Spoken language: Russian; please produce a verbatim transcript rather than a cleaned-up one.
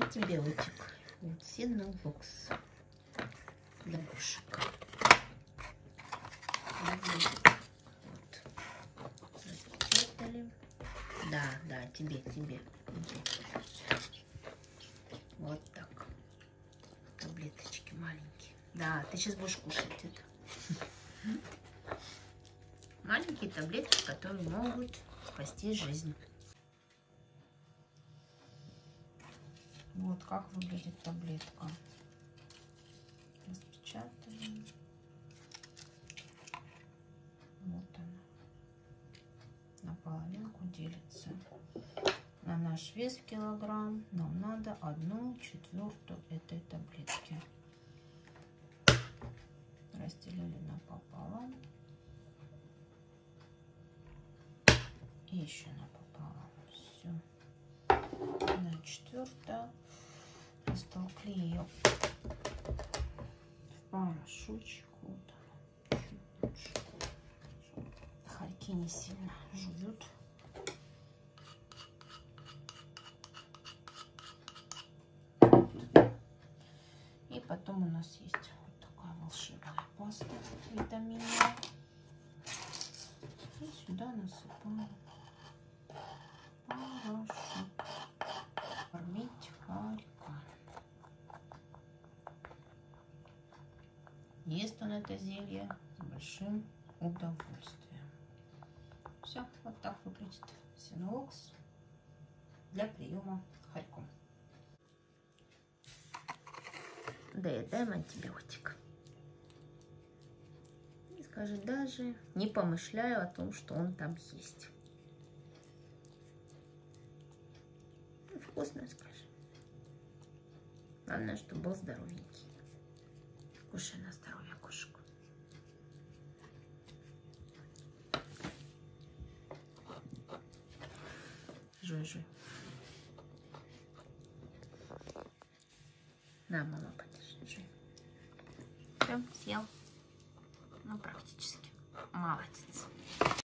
антибиотик. Вот Синолокс для кошек. Вот. Распечатали. Да, да, тебе, тебе. Вот так. Таблеточки маленькие. Да, ты сейчас будешь кушать это. Маленькие таблетки, которые могут спасти жизнь. Вот как выглядит таблетка. Распечатаем. Вот она. На половинку делится. На наш вес в килограмм нам надо одну четвертую этой таблетки. Разделили напополам. И еще напополам. Все. Одна четвертая. Растолкли ее в порошочек. Вот. Хорьки не сильно жуют. И потом у нас есть вот такая волшебная паста витаминная. И сюда насыпаем порошок. Кормить хорька. Ест он это зелье с большим удовольствием. Все, вот так выглядит Синолокс для приема хорьком. Доедаем антибиотик. И скажи, даже не помышляю о том, что он там есть. Вкусно, скажи. Главное, чтобы был здоровенький. Кушай на здоровье, кошек. Жуй, жуй. На, мама, подержи, жуй. Все, съел. Ну, практически. Молодец.